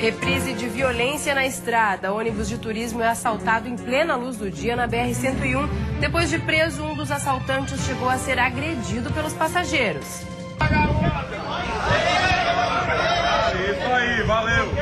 Reprise de violência na estrada. Ônibus de turismo é assaltado em plena luz do dia na BR-101. Depois de preso, um dos assaltantes chegou a ser agredido pelos passageiros. Isso aí, valeu!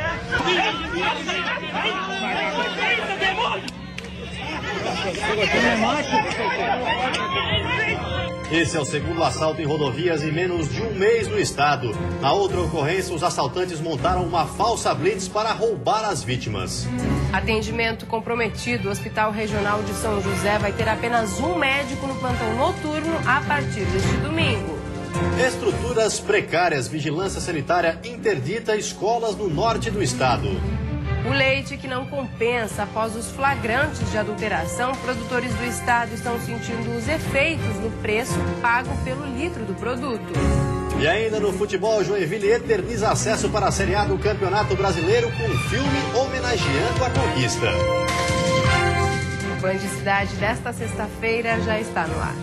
Esse é o segundo assalto em rodovias em menos de um mês no estado. Na outra ocorrência, os assaltantes montaram uma falsa blitz para roubar as vítimas. Atendimento comprometido. O Hospital Regional de São José vai ter apenas um médico no plantão noturno a partir deste domingo. Estruturas precárias, vigilância sanitária interdita escolas no norte do estado. O leite que não compensa. Após os flagrantes de adulteração, produtores do estado estão sentindo os efeitos no preço pago pelo litro do produto. E ainda no futebol, Joinville eterniza acesso para a Série A do Campeonato Brasileiro com um filme homenageando a conquista. O Band Cidade desta sexta-feira já está no ar.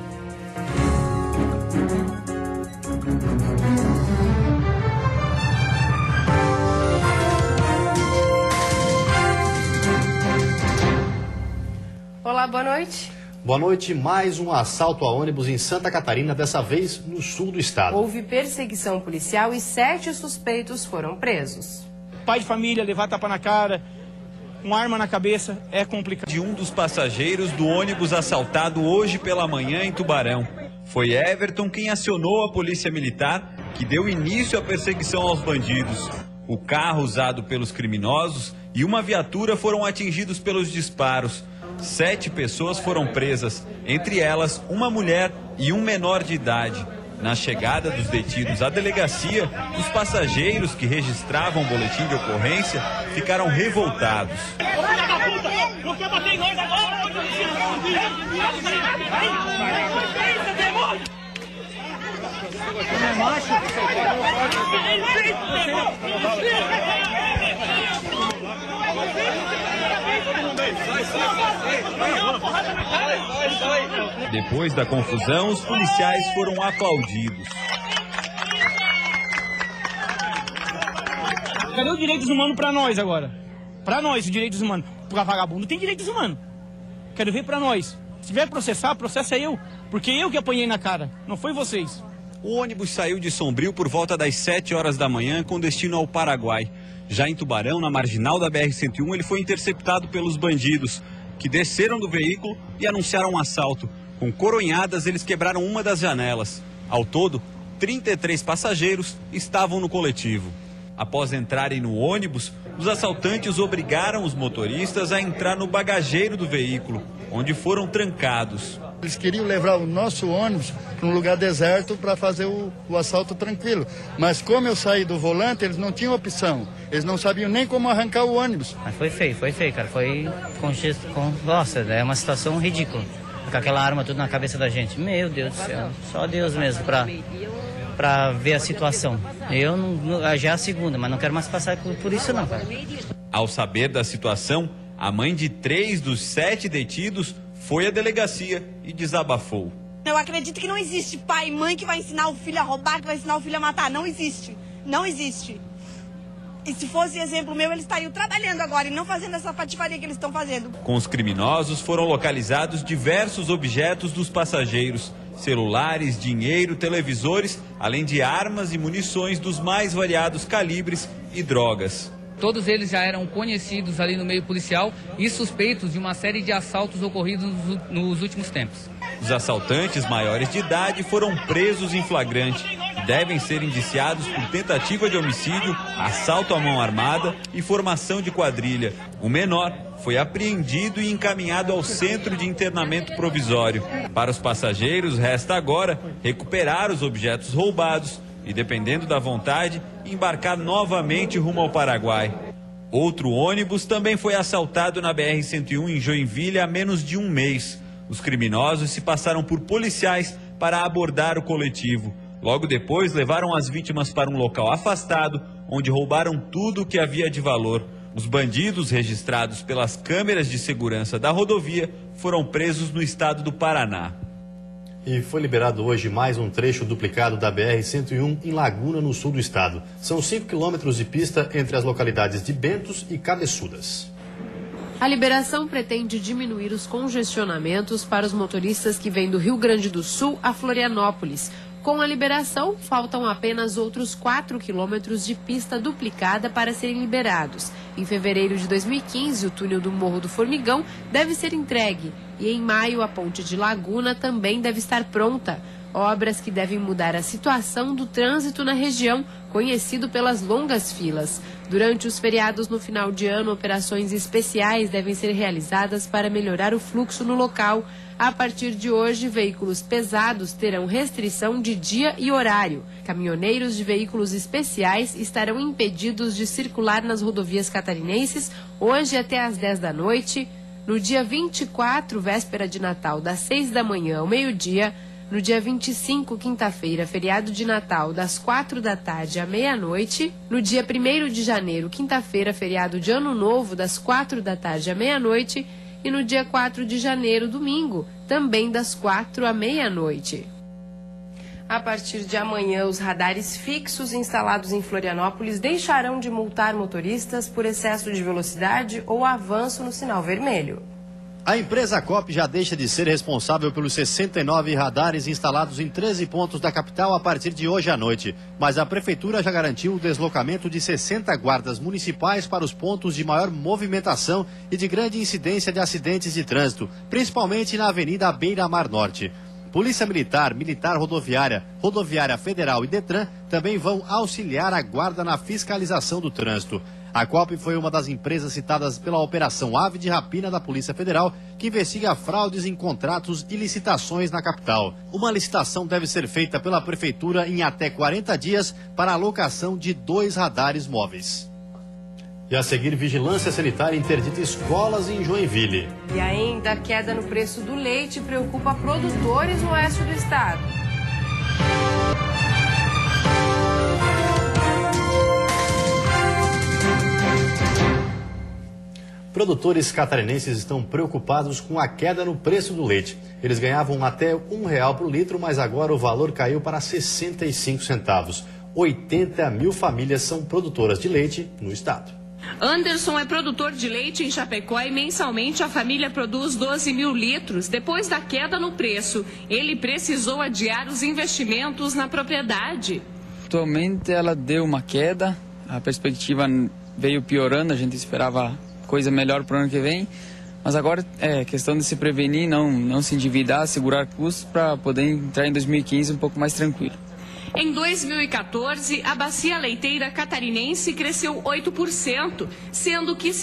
Olá, boa noite. Boa noite. Mais um assalto a ônibus em Santa Catarina, dessa vez no sul do estado. Houve perseguição policial e 7 suspeitos foram presos. Pai de família, levar tapa na cara, uma arma na cabeça, é complicado. De um dos passageiros do ônibus assaltado hoje pela manhã em Tubarão. Foi Everton quem acionou a polícia militar, que deu início à perseguição aos bandidos. O carro usado pelos criminosos e uma viatura foram atingidos pelos disparos. 7 pessoas foram presas, entre elas uma mulher e um menor de idade. Na chegada dos detidos à delegacia, os passageiros que registravam o boletim de ocorrência ficaram revoltados. Não quer bater em nós agora? Depois da confusão, os policiais foram aplaudidos. Cadê os direitos humanos pra nós agora? Pra nós, os direitos humanos. Pra vagabundo tem direitos humanos. Quero ver pra nós. Se tiver que processar, processa eu. Porque eu que apanhei na cara, não foi vocês. O ônibus saiu de Sombrio por volta das 7 horas da manhã com destino ao Paraguai. Já em Tubarão, na marginal da BR-101, ele foi interceptado pelos bandidos, que desceram do veículo e anunciaram um assalto. Com coronhadas, eles quebraram uma das janelas. Ao todo, 33 passageiros estavam no coletivo. Após entrarem no ônibus, os assaltantes obrigaram os motoristas a entrar no bagageiro do veículo, onde foram trancados. Eles queriam levar o nosso ônibus para um lugar deserto para fazer o assalto tranquilo. Mas como eu saí do volante, eles não tinham opção. Eles não sabiam nem como arrancar o ônibus. Mas foi feio, cara. Foi nossa, é uma situação ridícula. Com aquela arma tudo na cabeça da gente. Meu Deus do céu. Só Deus mesmo para ver a situação. Eu já é a segunda, mas não quero mais passar por isso não, cara. Ao saber da situação, a mãe de 3 dos 7 detidos foi à delegacia e desabafou. Eu acredito que não existe pai e mãe que vai ensinar o filho a roubar, que vai ensinar o filho a matar. Não existe. Não existe. E se fosse exemplo meu, eles estariam trabalhando agora e não fazendo essa patifaria que eles estão fazendo. Com os criminosos foram localizados diversos objetos dos passageiros. Celulares, dinheiro, televisores, além de armas e munições dos mais variados calibres e drogas. Todos eles já eram conhecidos ali no meio policial e suspeitos de uma série de assaltos ocorridos nos últimos tempos. Os assaltantes maiores de idade foram presos em flagrante e devem ser indiciados por tentativa de homicídio, assalto à mão armada e formação de quadrilha. O menor foi apreendido e encaminhado ao centro de internamento provisório. Para os passageiros, resta agora recuperar os objetos roubados e, dependendo da vontade, embarcar novamente rumo ao Paraguai. Outro ônibus também foi assaltado na BR-101 em Joinville há menos de um mês. Os criminosos se passaram por policiais para abordar o coletivo. Logo depois, levaram as vítimas para um local afastado, onde roubaram tudo o que havia de valor. Os bandidos registrados pelas câmeras de segurança da rodovia foram presos no estado do Paraná. E foi liberado hoje mais um trecho duplicado da BR-101 em Laguna, no sul do estado. São 5 quilômetros de pista entre as localidades de Bentos e Cabeçudas. A liberação pretende diminuir os congestionamentos para os motoristas que vêm do Rio Grande do Sul a Florianópolis. Com a liberação, faltam apenas outros 4 quilômetros de pista duplicada para serem liberados. Em fevereiro de 2015, o túnel do Morro do Formigão deve ser entregue. E em maio, a ponte de Laguna também deve estar pronta. Obras que devem mudar a situação do trânsito na região, conhecido pelas longas filas. Durante os feriados no final de ano, operações especiais devem ser realizadas para melhorar o fluxo no local. A partir de hoje, veículos pesados terão restrição de dia e horário. Caminhoneiros de veículos especiais estarão impedidos de circular nas rodovias catarinenses hoje até às 10 da noite. No dia 24, véspera de Natal, das 6 da manhã ao meio-dia. No dia 25, quinta-feira, feriado de Natal, das 4 da tarde à meia-noite. No dia 1º de janeiro, quinta-feira, feriado de Ano Novo, das 4 da tarde à meia-noite. E no dia 4 de janeiro, domingo, também das 4 à meia-noite. A partir de amanhã, os radares fixos instalados em Florianópolis deixarão de multar motoristas por excesso de velocidade ou avanço no sinal vermelho. A empresa Coop já deixa de ser responsável pelos 69 radares instalados em 13 pontos da capital a partir de hoje à noite. Mas a prefeitura já garantiu o deslocamento de 60 guardas municipais para os pontos de maior movimentação e de grande incidência de acidentes de trânsito, principalmente na Avenida Beira-Mar Norte. Polícia Militar, Militar Rodoviária, Rodoviária Federal e Detran também vão auxiliar a guarda na fiscalização do trânsito. A Coop foi uma das empresas citadas pela Operação Ave de Rapina da Polícia Federal, que investiga fraudes em contratos e licitações na capital. Uma licitação deve ser feita pela Prefeitura em até 40 dias para a alocação de 2 radares móveis. E a seguir, vigilância sanitária interdita escolas em Joinville. E ainda a queda no preço do leite preocupa produtores no oeste do estado. Produtores catarinenses estão preocupados com a queda no preço do leite. Eles ganhavam até R$1 por litro, mas agora o valor caiu para 65 centavos. 80 mil famílias são produtoras de leite no estado. Anderson é produtor de leite em Chapecó e mensalmente a família produz 12 mil litros. Depois da queda no preço, ele precisou adiar os investimentos na propriedade. Atualmente ela deu uma queda, a perspectiva veio piorando, a gente esperava coisa melhor para o ano que vem, mas agora é questão de se prevenir, não se endividar, segurar custos para poder entrar em 2015 um pouco mais tranquilo. Em 2014, a bacia leiteira catarinense cresceu 8%, sendo que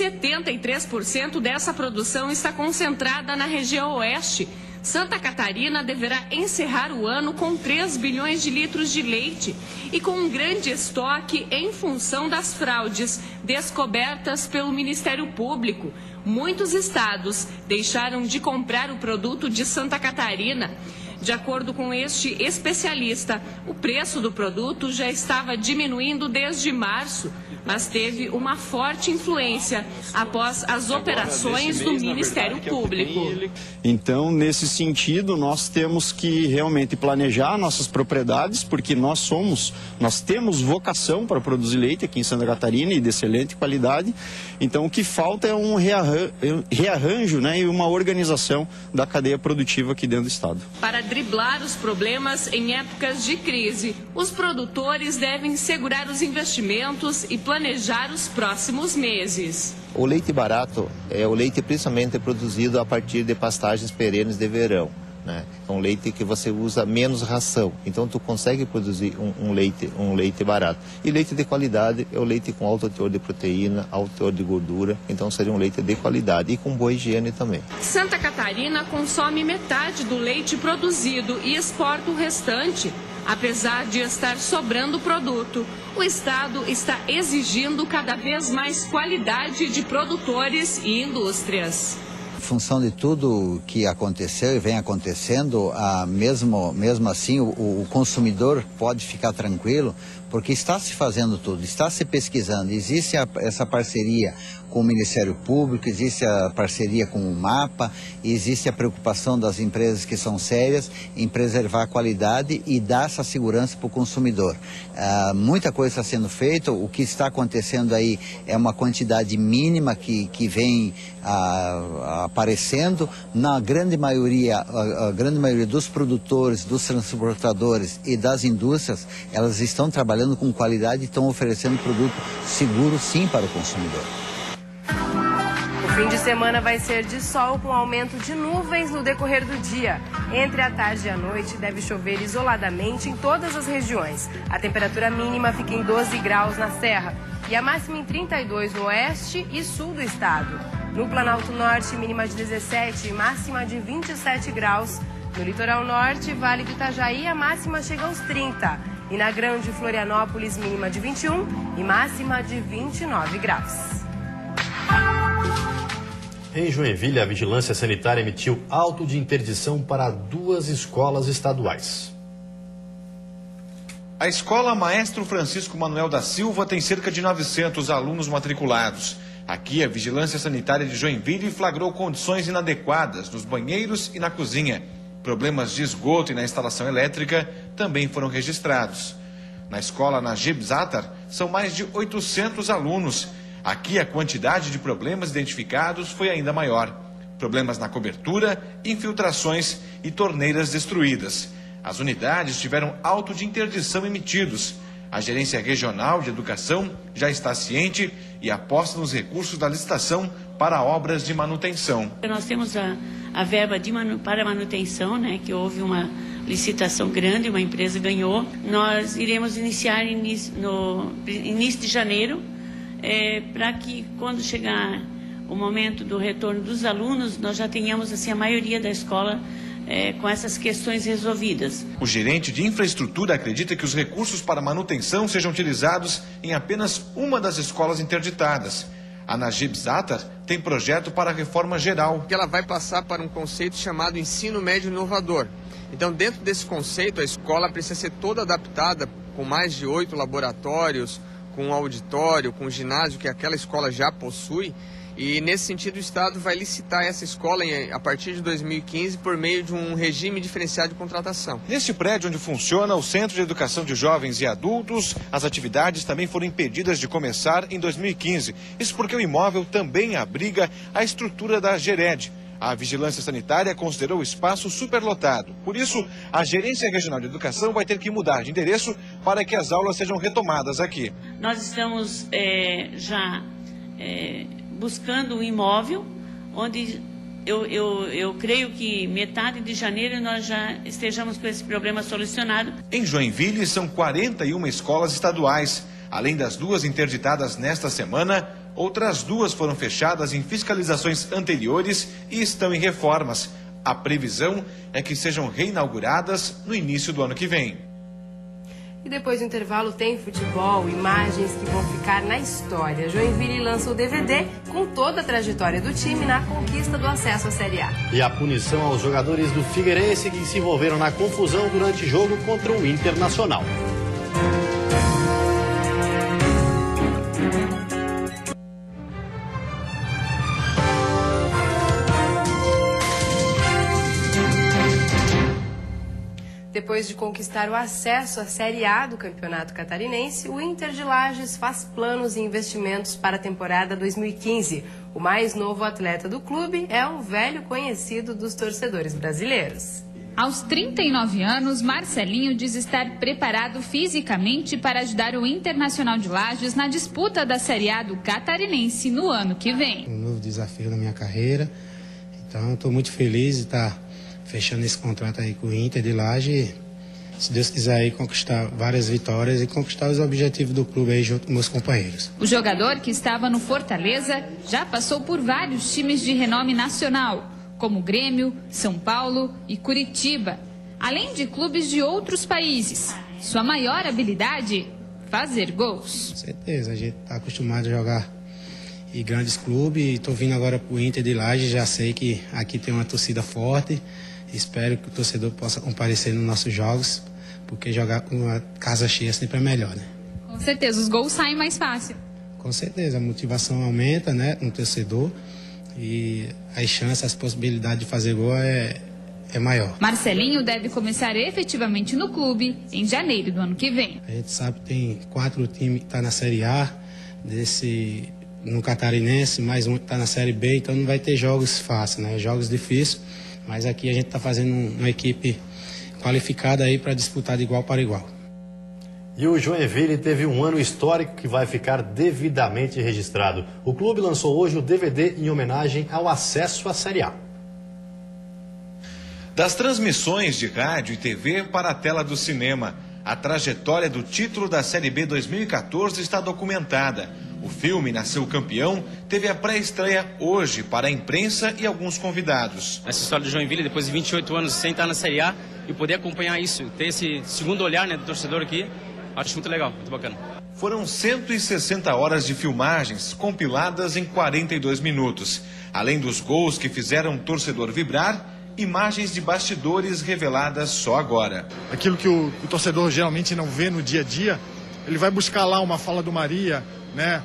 73% dessa produção está concentrada na região oeste. Santa Catarina deverá encerrar o ano com 3 bilhões de litros de leite e com um grande estoque em função das fraudes descobertas pelo Ministério Público. Muitos estados deixaram de comprar o produto de Santa Catarina. De acordo com este especialista, o preço do produto já estava diminuindo desde março, mas teve uma forte influência após as operações do Ministério Público. Então, nesse sentido, nós temos que realmente planejar nossas propriedades, porque nós temos vocação para produzir leite aqui em Santa Catarina e de excelente qualidade. Então, o que falta é um rearranjo, né, e uma organização da cadeia produtiva aqui dentro do estado. Para driblar os problemas em épocas de crise, os produtores devem segurar os investimentos e planejar os próximos meses. O leite barato é o leite principalmente produzido a partir de pastagens perenes de verão, né? É um leite que você usa menos ração, então tu consegue produzir um leite barato. E leite de qualidade é o leite com alto teor de proteína, alto teor de gordura, então seria um leite de qualidade e com boa higiene também. Santa Catarina consome metade do leite produzido e exporta o restante. Apesar de estar sobrando produto, o estado está exigindo cada vez mais qualidade de produtores e indústrias. Em função de tudo que aconteceu e vem acontecendo, mesmo assim o consumidor pode ficar tranquilo, porque está se fazendo tudo, está se pesquisando, existe essa parceria com o Ministério Público, existe a parceria com o MAPA, existe a preocupação das empresas que são sérias em preservar a qualidade e dar essa segurança para o consumidor. Muita coisa está sendo feita, o que está acontecendo aí é uma quantidade mínima que vem aparecendo. Na grande maioria, a grande maioria dos produtores, dos transportadores e das indústrias, elas estão trabalhando com qualidade e estão oferecendo produto seguro sim para o consumidor. O fim de semana vai ser de sol com aumento de nuvens no decorrer do dia. Entre a tarde e a noite deve chover isoladamente em todas as regiões. A temperatura mínima fica em 12 graus na Serra e a máxima em 32 no oeste e sul do estado. No Planalto Norte, mínima de 17 e máxima de 27 graus. No litoral norte, Vale do Itajaí, a máxima chega aos 30. E na Grande Florianópolis, mínima de 21 e máxima de 29 graus. Em Joinville, a Vigilância Sanitária emitiu auto de interdição para 2 escolas estaduais. A escola Maestro Francisco Manuel da Silva tem cerca de 900 alunos matriculados. Aqui, a Vigilância Sanitária de Joinville flagrou condições inadequadas nos banheiros e na cozinha. Problemas de esgoto e na instalação elétrica também foram registrados. Na escola Najib Zatar, são mais de 800 alunos. Aqui, a quantidade de problemas identificados foi ainda maior. Problemas na cobertura, infiltrações e torneiras destruídas. As unidades tiveram auto de interdição emitidos. A Gerência Regional de Educação já está ciente e aposta nos recursos da licitação para obras de manutenção. Nós temos a verba para manutenção, né, que houve uma licitação grande, uma empresa ganhou. Nós iremos iniciar no início de janeiro, para que quando chegar o momento do retorno dos alunos, nós já tenhamos assim, a maioria da escola com essas questões resolvidas. O gerente de infraestrutura acredita que os recursos para manutenção sejam utilizados em apenas uma das escolas interditadas. A Najib Zatar tem projeto para a reforma geral. Ela vai passar para um conceito chamado ensino médio inovador. Então, dentro desse conceito, a escola precisa ser toda adaptada, com mais de 8 laboratórios, com um auditório, com um ginásio que aquela escola já possui. E, nesse sentido, o Estado vai licitar essa escola a partir de 2015 por meio de um regime diferenciado de contratação. Neste prédio onde funciona o Centro de Educação de Jovens e Adultos, as atividades também foram impedidas de começar em 2015. Isso porque o imóvel também abriga a estrutura da Gered. A Vigilância Sanitária considerou o espaço superlotado. Por isso, a Gerência Regional de Educação vai ter que mudar de endereço para que as aulas sejam retomadas aqui. Nós estamos buscando um imóvel onde eu creio que metade de janeiro nós já estejamos com esse problema solucionado. Em Joinville são 41 escolas estaduais. Além das 2 interditadas nesta semana, outras 2 foram fechadas em fiscalizações anteriores e estão em reformas. A previsão é que sejam reinauguradas no início do ano que vem. E depois do intervalo tem futebol, imagens que vão ficar na história. Joinville lança o DVD com toda a trajetória do time na conquista do acesso à Série A. E a punição aos jogadores do Figueirense que se envolveram na confusão durante o jogo contra o Internacional. Depois de conquistar o acesso à Série A do Campeonato Catarinense, o Inter de Lages faz planos e investimentos para a temporada 2015. O mais novo atleta do clube é um velho conhecido dos torcedores brasileiros. Aos 39 anos, Marcelinho diz estar preparado fisicamente para ajudar o Internacional de Lages na disputa da Série A do Catarinense no ano que vem. Um novo desafio na minha carreira, então estou muito feliz de estar fechando esse contrato aí com o Inter de Lages, se Deus quiser aí conquistar várias vitórias e conquistar os objetivos do clube aí junto com meus companheiros. O jogador, que estava no Fortaleza, já passou por vários times de renome nacional, como Grêmio, São Paulo e Curitiba, além de clubes de outros países. Sua maior habilidade? Fazer gols. Com certeza, a gente está acostumado a jogar em grandes clubes e estou vindo agora para o Inter de Lages, já sei que aqui tem uma torcida forte. Espero que o torcedor possa comparecer nos nossos jogos, porque jogar com uma casa cheia sempre é melhor, né? Com certeza, os gols saem mais fácil. Com certeza, a motivação aumenta, né, no torcedor e as chances, as possibilidades de fazer gol é maior. Marcelinho deve começar efetivamente no clube em janeiro do ano que vem. A gente sabe que tem 4 times que estão na Série A, no Catarinense, mais um que está na Série B, então não vai ter jogos fáceis, né? Jogos difíceis, mas aqui a gente está fazendo uma equipe qualificada aí para disputar de igual para igual. E o Joinville teve um ano histórico que vai ficar devidamente registrado. O clube lançou hoje o DVD em homenagem ao acesso à Série A. Das transmissões de rádio e TV para a tela do cinema, a trajetória do título da Série B 2014 está documentada. O filme Nasceu Campeão teve a pré-estreia hoje para a imprensa e alguns convidados. Essa história do Joinville, depois de 28 anos sem estar na Série A e poder acompanhar isso, ter esse segundo olhar, né, do torcedor aqui, acho muito legal, muito bacana. Foram 160 horas de filmagens compiladas em 42 minutos. Além dos gols que fizeram o torcedor vibrar, imagens de bastidores reveladas só agora. Aquilo que o torcedor geralmente não vê no dia a dia, ele vai buscar lá uma fala do Maria, né?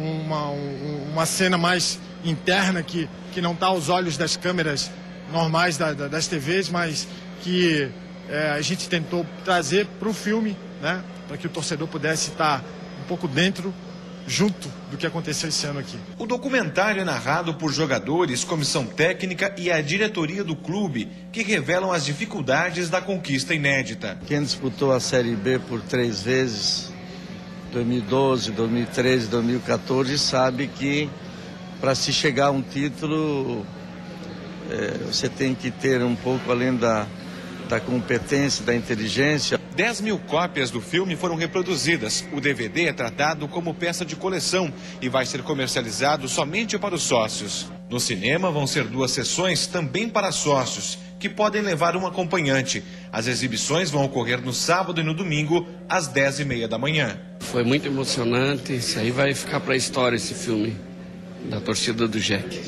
Uma cena mais interna que não está aos olhos das câmeras normais das TVs, mas que a gente tentou trazer para o filme, né? Para que o torcedor pudesse estar um pouco dentro, junto do que aconteceu esse ano aqui. O documentário é narrado por jogadores, comissão técnica e a diretoria do clube, que revelam as dificuldades da conquista inédita. Quem disputou a Série B por 3 vezes, 2012, 2013, 2014, sabe que para se chegar a um título, você tem que ter um pouco além da competência, da inteligência. 10 mil cópias do filme foram reproduzidas. O DVD é tratado como peça de coleção e vai ser comercializado somente para os sócios. No cinema vão ser 2 sessões também para sócios, que podem levar um acompanhante. As exibições vão ocorrer no sábado e no domingo, às 10h30 da manhã. Foi muito emocionante, isso aí vai ficar para a história, esse filme, da torcida do Jack.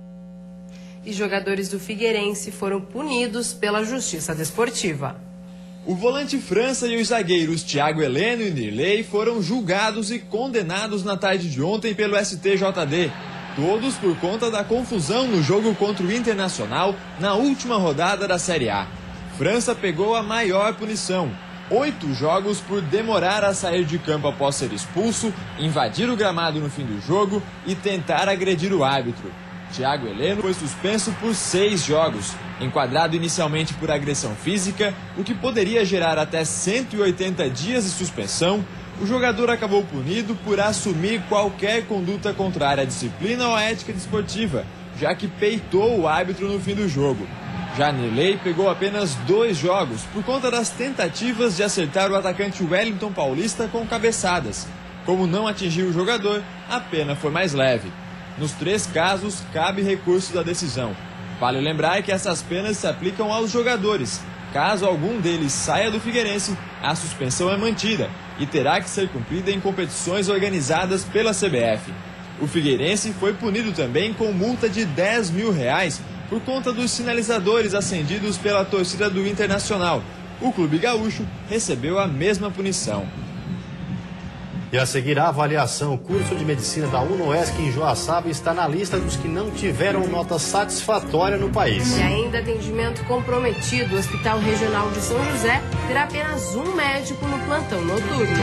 E jogadores do Figueirense foram punidos pela Justiça Desportiva. O volante França e os zagueiros Thiago Heleno e Nirley foram julgados e condenados na tarde de ontem pelo STJD. Todos por conta da confusão no jogo contra o Internacional na última rodada da Série A. França pegou a maior punição: 8 jogos por demorar a sair de campo após ser expulso, invadir o gramado no fim do jogo e tentar agredir o árbitro. Thiago Heleno foi suspenso por 6 jogos, enquadrado inicialmente por agressão física, o que poderia gerar até 180 dias de suspensão. O jogador acabou punido por assumir qualquer conduta contrária à disciplina ou à ética desportiva, já que peitou o árbitro no fim do jogo. Já Nirley pegou apenas 2 jogos por conta das tentativas de acertar o atacante Wellington Paulista com cabeçadas. Como não atingiu o jogador, a pena foi mais leve. Nos 3 casos, cabe recurso da decisão. Vale lembrar que essas penas se aplicam aos jogadores. Caso algum deles saia do Figueirense, a suspensão é mantida e terá que ser cumprida em competições organizadas pela CBF. O Figueirense foi punido também com multa de R$10 mil por conta dos sinalizadores acendidos pela torcida do Internacional. O clube gaúcho recebeu a mesma punição. E a seguir, a avaliação. O curso de medicina da UNOESC em Joaçaba está na lista dos que não tiveram nota satisfatória no país. E ainda atendimento comprometido. O Hospital Regional de São José terá apenas um médico no plantão noturno.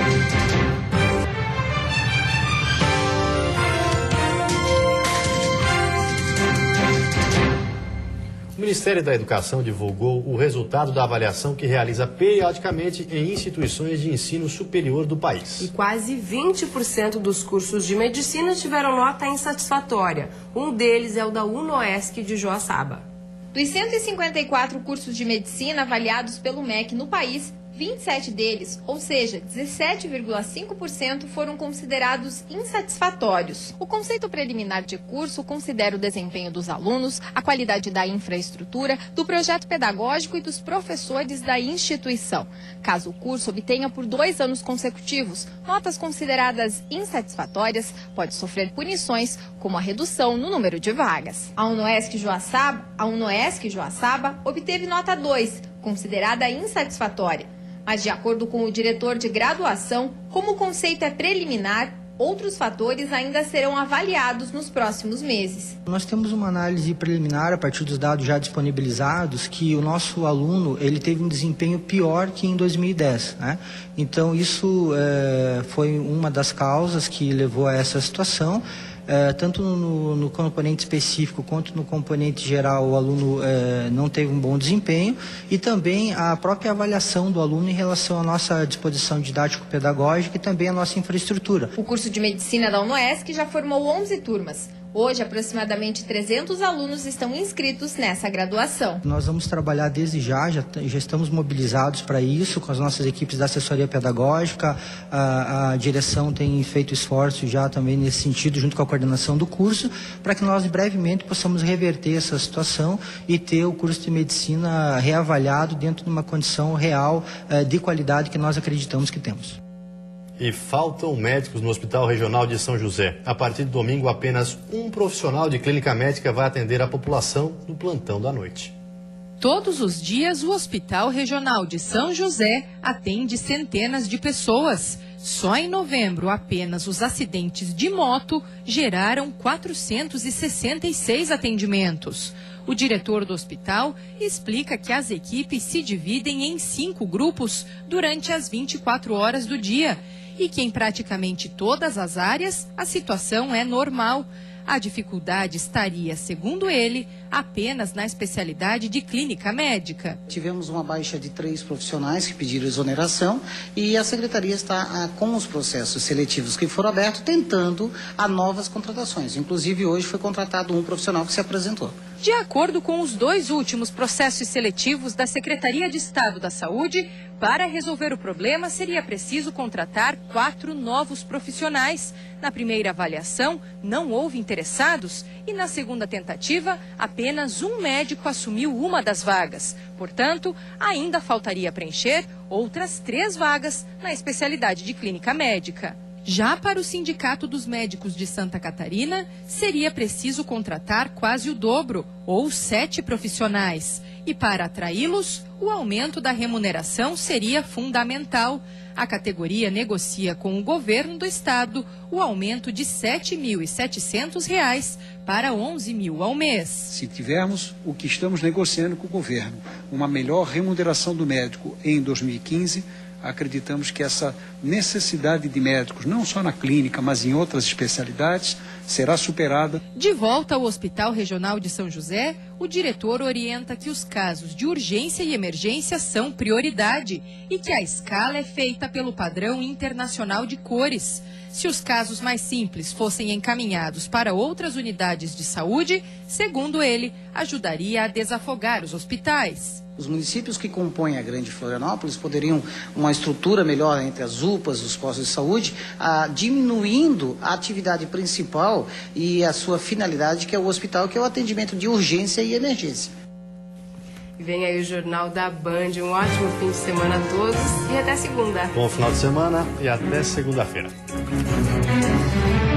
O Ministério da Educação divulgou o resultado da avaliação que realiza periodicamente em instituições de ensino superior do país. E quase 20% dos cursos de medicina tiveram nota insatisfatória. Um deles é o da UNOESC de Joaçaba. Dos 154 cursos de medicina avaliados pelo MEC no país, 27 deles, ou seja, 17,5%, foram considerados insatisfatórios. O conceito preliminar de curso considera o desempenho dos alunos, a qualidade da infraestrutura, do projeto pedagógico e dos professores da instituição. Caso o curso obtenha por 2 anos consecutivos notas consideradas insatisfatórias, pode sofrer punições, como a redução no número de vagas. A UNOESC Joaçaba obteve nota 2, considerada insatisfatória. Mas, de acordo com o diretor de graduação, como o conceito é preliminar, outros fatores ainda serão avaliados nos próximos meses. Nós temos uma análise preliminar a partir dos dados já disponibilizados que o nosso aluno ele teve um desempenho pior que em 2010, né? Então isso foi uma das causas que levou a essa situação. Tanto no componente específico quanto no componente geral, o aluno não teve um bom desempenho, e também a própria avaliação do aluno em relação à nossa disposição didático-pedagógica e também à nossa infraestrutura. O curso de Medicina da UNOESC já formou 11 turmas. Hoje, aproximadamente 300 alunos estão inscritos nessa graduação. Nós vamos trabalhar desde já estamos mobilizados para isso, com as nossas equipes da assessoria pedagógica. A direção tem feito esforços já também nesse sentido, junto com a coordenação do curso, para que nós brevemente possamos reverter essa situação e ter o curso de medicina reavaliado dentro de uma condição real de qualidade que nós acreditamos que temos. E faltam médicos no Hospital Regional de São José. A partir de domingo, apenas um profissional de clínica médica vai atender a população no plantão da noite. Todos os dias, o Hospital Regional de São José atende centenas de pessoas. Só em novembro, apenas os acidentes de moto geraram 466 atendimentos. O diretor do hospital explica que as equipes se dividem em 5 grupos durante as 24 horas do dia e que em praticamente todas as áreas a situação é normal. A dificuldade estaria, segundo ele, apenas na especialidade de clínica médica. Tivemos uma baixa de 3 profissionais que pediram exoneração e a Secretaria está com os processos seletivos que foram abertos tentando a novas contratações. Inclusive hoje foi contratado um profissional que se apresentou. De acordo com os 2 últimos processos seletivos da Secretaria de Estado da Saúde, para resolver o problema seria preciso contratar 4 novos profissionais. Na primeira avaliação, não houve interessados e na segunda tentativa, apenas um médico assumiu uma das vagas. Portanto, ainda faltaria preencher outras 3 vagas na especialidade de clínica médica. Já para o Sindicato dos Médicos de Santa Catarina, seria preciso contratar quase o dobro, ou 7 profissionais. E para atraí-los, o aumento da remuneração seria fundamental. A categoria negocia com o governo do estado o aumento de R$ 7.700 para R$ 11.000 ao mês. Se tivermos o que estamos negociando com o governo, uma melhor remuneração do médico em 2015, acreditamos que essa necessidade de médicos, não só na clínica, mas em outras especialidades, será superada. De volta ao Hospital Regional de São José, o diretor orienta que os casos de urgência e emergência são prioridade e que a escala é feita pelo padrão internacional de cores. Se os casos mais simples fossem encaminhados para outras unidades de saúde, segundo ele, ajudaria a desafogar os hospitais. Os municípios que compõem a Grande Florianópolis poderiam uma estrutura melhor entre as UPAs, os postos de saúde, diminuindo a atividade principal e a sua finalidade, que é o hospital, que é o atendimento de urgência e emergência. Vem aí o Jornal da Band. Um ótimo fim de semana a todos e até segunda. Bom final de semana e até segunda-feira.